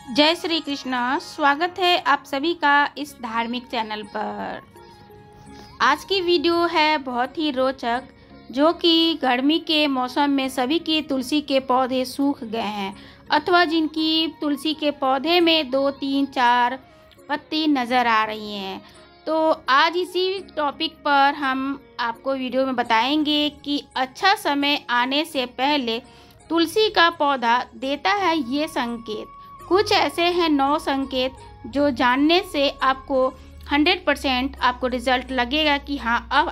जय श्री कृष्ण। स्वागत है आप सभी का इस धार्मिक चैनल पर। आज की वीडियो है बहुत ही रोचक, जो कि गर्मी के मौसम में सभी की तुलसी के पौधे सूख गए हैं अथवा जिनकी तुलसी के पौधे में 2, 3, 4 पत्ती नज़र आ रही हैं। तो आज इसी टॉपिक पर हम आपको वीडियो में बताएंगे कि अच्छा समय आने से पहले तुलसी का पौधा देता है ये संकेत। कुछ ऐसे हैं 9 संकेत जो जानने से आपको 100% आपको रिजल्ट लगेगा कि हाँ, अब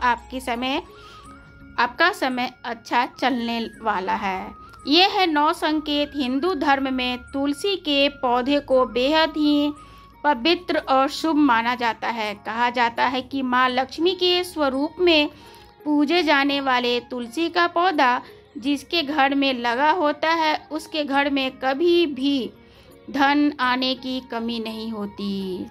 आपका समय अच्छा चलने वाला है। ये है 9 संकेत। हिंदू धर्म में तुलसी के पौधे को बेहद ही पवित्र और शुभ माना जाता है। कहा जाता है कि माँ लक्ष्मी के स्वरूप में पूजे जाने वाले तुलसी का पौधा जिसके घर में लगा होता है, उसके घर में कभी भी धन आने की कमी नहीं होती।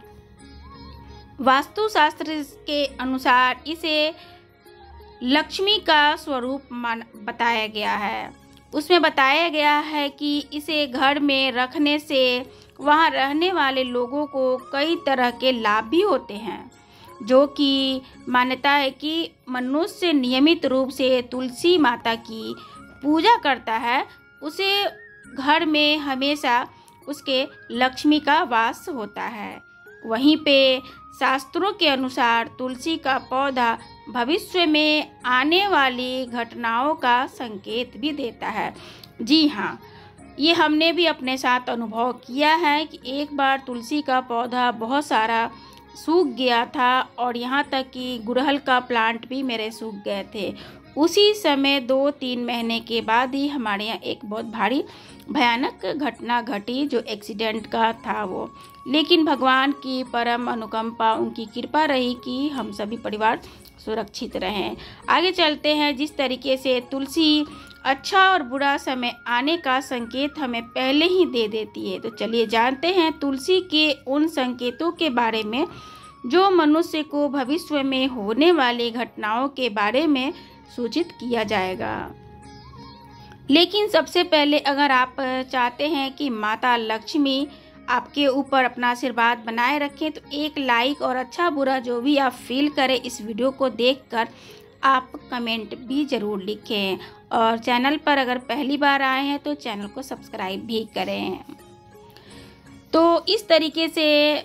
वास्तुशास्त्र के अनुसार इसे लक्ष्मी का स्वरूप बताया गया है। उसमें बताया गया है कि इसे घर में रखने से वहाँ रहने वाले लोगों को कई तरह के लाभ भी होते हैं, जो कि मान्यता है कि मनुष्य नियमित रूप से तुलसी माता की पूजा करता है, उसे घर में हमेशा उसके लक्ष्मी का वास होता है। वहीं पे शास्त्रों के अनुसार तुलसी का पौधा भविष्य में आने वाली घटनाओं का संकेत भी देता है। जी हाँ, ये हमने भी अपने साथ अनुभव किया है कि एक बार तुलसी का पौधा बहुत सारा सूख गया था और यहाँ तक कि गुड़हल का प्लांट भी मेरे सूख गए थे। उसी समय 2-3 महीने के बाद ही हमारे यहाँ एक बहुत भारी भयानक घटना घटी, जो एक्सीडेंट का था वो। लेकिन भगवान की परम अनुकंपा, उनकी कृपा रही कि हम सभी परिवार सुरक्षित रहें। आगे चलते हैं। जिस तरीके से तुलसी अच्छा और बुरा समय आने का संकेत हमें पहले ही दे देती है, तो चलिए जानते हैं तुलसी के उन संकेतों के बारे में जो मनुष्य को भविष्य में होने वाली घटनाओं के बारे में सूचित किया जाएगा। लेकिन सबसे पहले अगर आप चाहते हैं कि माता लक्ष्मी आपके ऊपर अपना आशीर्वाद बनाए रखें, तो एक लाइक और अच्छा बुरा जो भी आप फील करें इस वीडियो को देखकर आप कमेंट भी ज़रूर लिखें। और चैनल पर अगर पहली बार आए हैं तो चैनल को सब्सक्राइब भी करें। तो इस तरीके से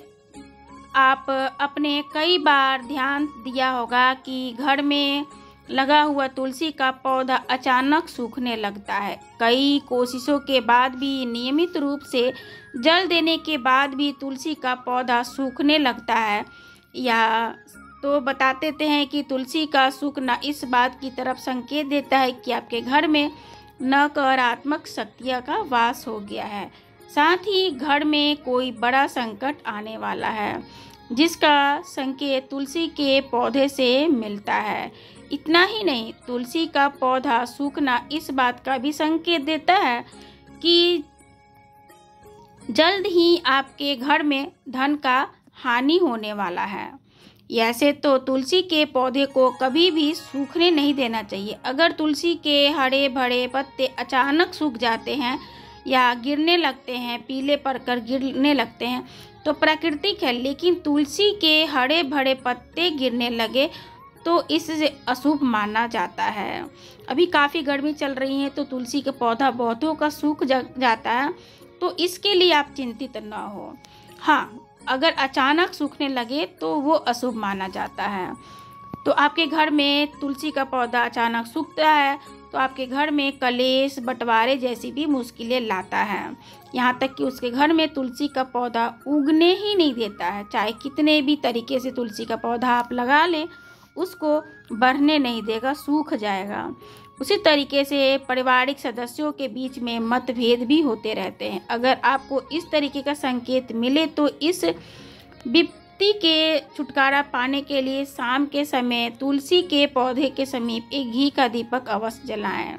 आप अपने कई बार ध्यान दिया होगा कि घर में लगा हुआ तुलसी का पौधा अचानक सूखने लगता है। कई कोशिशों के बाद भी, नियमित रूप से जल देने के बाद भी तुलसी का पौधा सूखने लगता है, या तो बताते हैं कि तुलसी का सूखना इस बात की तरफ संकेत देता है कि आपके घर में नकारात्मक शक्तियाँ का वास हो गया है। साथ ही घर में कोई बड़ा संकट आने वाला है, जिसका संकेत तुलसी के पौधे से मिलता है। इतना ही नहीं, तुलसी का पौधा सूखना इस बात का भी संकेत देता है कि जल्द ही आपके घर में धन का हानि होने वाला है। ऐसे तो तुलसी के पौधे को कभी भी सूखने नहीं देना चाहिए। अगर तुलसी के हरे भरे पत्ते अचानक सूख जाते हैं या गिरने लगते हैं, पीले पड़कर गिरने लगते हैं, तो प्राकृतिक है। लेकिन तुलसी के हरे भरे पत्ते गिरने लगे तो इससे अशुभ माना जाता है। अभी काफ़ी गर्मी चल रही है तो तुलसी का पौधा बहुतों का सूख जाता है, तो इसके लिए आप चिंतित न हो। हाँ, अगर अचानक सूखने लगे तो वो अशुभ माना जाता है। तो आपके घर में तुलसी का पौधा अचानक सूखता है तो आपके घर में कलेश, बंटवारे जैसी भी मुश्किलें लाता है। यहाँ तक कि उसके घर में तुलसी का पौधा उगने ही नहीं देता है। चाहे कितने भी तरीके से तुलसी का पौधा आप लगा लें, उसको बढ़ने नहीं देगा, सूख जाएगा। उसी तरीके से पारिवारिक सदस्यों के बीच में मतभेद भी होते रहते हैं। अगर आपको इस तरीके का संकेत मिले तो इस विपत्ति के छुटकारा पाने के लिए शाम के समय तुलसी के पौधे के समीप एक घी का दीपक अवश्य जलाएं।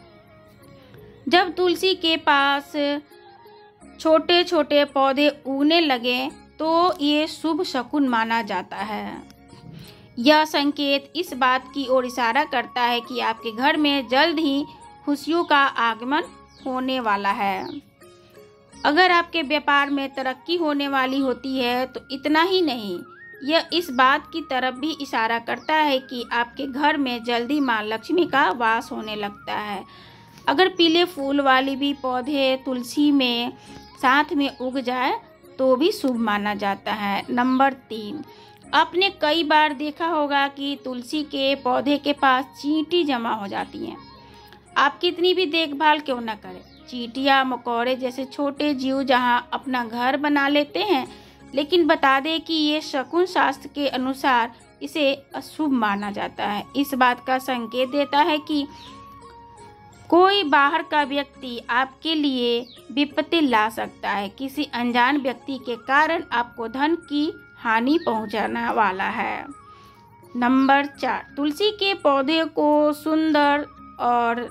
जब तुलसी के पास छोटे छोटे पौधे उगने लगे तो ये शुभ शकुन माना जाता है। यह संकेत इस बात की ओर इशारा करता है कि आपके घर में जल्द ही खुशियों का आगमन होने वाला है। अगर आपके व्यापार में तरक्की होने वाली होती है तो इतना ही नहीं, यह इस बात की तरफ भी इशारा करता है कि आपके घर में जल्दी माँ लक्ष्मी का वास होने लगता है। अगर पीले फूल वाली भी पौधे तुलसी में साथ में उग जाए तो भी शुभ माना जाता है। नंबर 3, आपने कई बार देखा होगा कि तुलसी के पौधे के पास चींटी जमा हो जाती हैं। आप कितनी भी देखभाल क्यों न करें, चींटियां मकोड़े जैसे छोटे जीव जहां अपना घर बना लेते हैं, लेकिन बता दें कि ये शकुन शास्त्र के अनुसार इसे अशुभ माना जाता है। इस बात का संकेत देता है कि कोई बाहर का व्यक्ति आपके लिए विपत्ति ला सकता है। किसी अनजान व्यक्ति के कारण आपको धन की हानि पहुंचाने वाला है। नंबर 4, तुलसी के पौधे को सुंदर और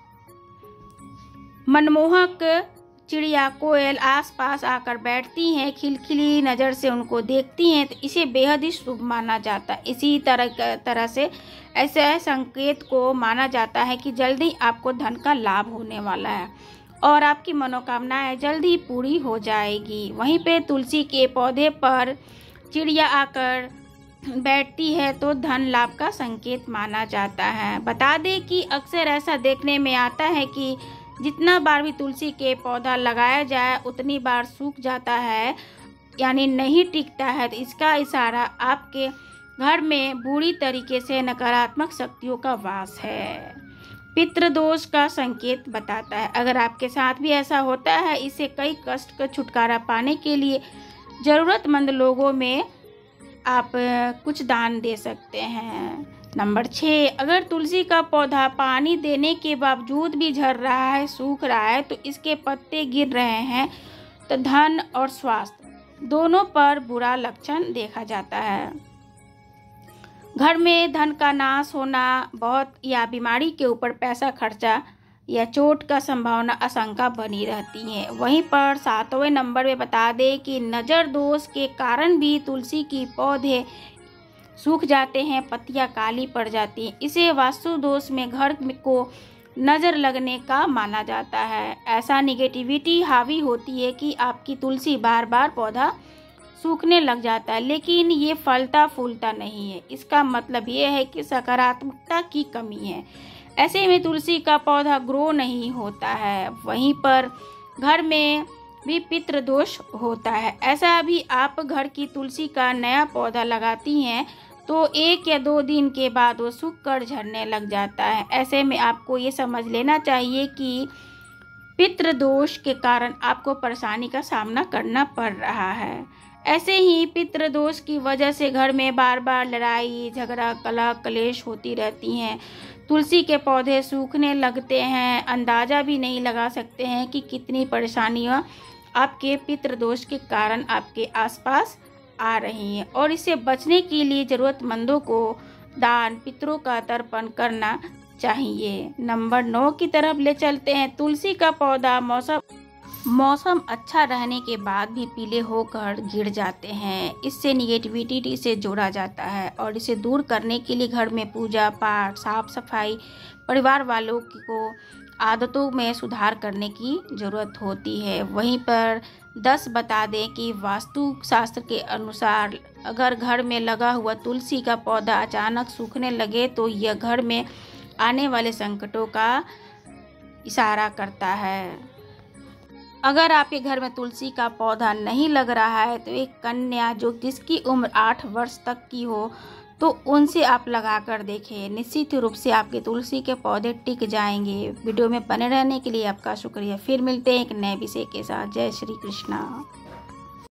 मनमोहक चिड़िया कोयल आसपास आकर बैठती हैं, खिलखिली नज़र से उनको देखती हैं, तो इसे बेहद ही शुभ माना जाता है। इसी तरह से ऐसे संकेत को माना जाता है कि जल्दी आपको धन का लाभ होने वाला है और आपकी मनोकामनाएं जल्दी पूरी हो जाएगी। वहीं पे तुलसी के पौधे पर चिड़िया आकर बैठती है तो धन लाभ का संकेत माना जाता है। बता दें कि अक्सर ऐसा देखने में आता है कि जितना बार भी तुलसी के पौधा लगाया जाए उतनी बार सूख जाता है, यानी नहीं टिकता है। तो इसका इशारा आपके घर में बुरी तरीके से नकारात्मक शक्तियों का वास है, पितृदोष का संकेत बताता है। अगर आपके साथ भी ऐसा होता है, इससे कई कष्ट का छुटकारा पाने के लिए ज़रूरतमंद लोगों में आप कुछ दान दे सकते हैं। नंबर 6, अगर तुलसी का पौधा पानी देने के बावजूद भी झड़ रहा है, सूख रहा है, तो इसके पत्ते गिर रहे हैं, तो धन और स्वास्थ्य दोनों पर बुरा लक्षण देखा जाता है। घर में धन का नाश होना बहुत या बीमारी के ऊपर पैसा खर्चा या चोट का संभावना आशंका बनी रहती है। वहीं पर 7वें नंबर में बता दें कि नज़र दोष के कारण भी तुलसी की पौधे सूख जाते हैं, पत्तियां काली पड़ जाती हैं। इसे वास्तु दोष में घर को नज़र लगने का माना जाता है। ऐसा निगेटिविटी हावी होती है कि आपकी तुलसी बार बार पौधा सूखने लग जाता है, लेकिन ये फलता फूलता नहीं है। इसका मतलब ये है कि सकारात्मकता की कमी है। ऐसे में तुलसी का पौधा ग्रो नहीं होता है। वहीं पर घर में भी पितृ दोष होता है। ऐसा भी आप घर की तुलसी का नया पौधा लगाती हैं तो 1 या 2 दिन के बाद वो सूख कर झड़ने लग जाता है। ऐसे में आपको ये समझ लेना चाहिए कि पितृदोष के कारण आपको परेशानी का सामना करना पड़ रहा है। ऐसे ही पितृदोष की वजह से घर में बार बार लड़ाई झगड़ा कलह कलेश होती रहती हैं। तुलसी के पौधे सूखने लगते हैं, अंदाज़ा भी नहीं लगा सकते हैं कि कितनी परेशानियाँ आपके पितृदोष के कारण आपके आसपास आ रही हैं। और इससे बचने के लिए ज़रूरतमंदों को दान पितरों का तर्पण करना चाहिए। नंबर 9 की तरफ ले चलते हैं। तुलसी का पौधा मौसम अच्छा रहने के बाद भी पीले होकर गिर जाते हैं। इससे निगेटिविटी से जोड़ा जाता है और इसे दूर करने के लिए घर में पूजा पाठ साफ सफाई परिवार वालों को आदतों में सुधार करने की ज़रूरत होती है। वहीं पर 10 बता दें कि वास्तु शास्त्र के अनुसार अगर घर में लगा हुआ तुलसी का पौधा अचानक सूखने लगे तो यह घर में आने वाले संकटों का इशारा करता है। अगर आपके घर में तुलसी का पौधा नहीं लग रहा है तो एक कन्या जिसकी उम्र 8 वर्ष तक की हो तो उनसे आप लगा कर देखें। निश्चित रूप से आपके तुलसी के पौधे टिक जाएंगे। वीडियो में बने रहने के लिए आपका शुक्रिया। फिर मिलते हैं एक नए विषय के साथ। जय श्री कृष्णा।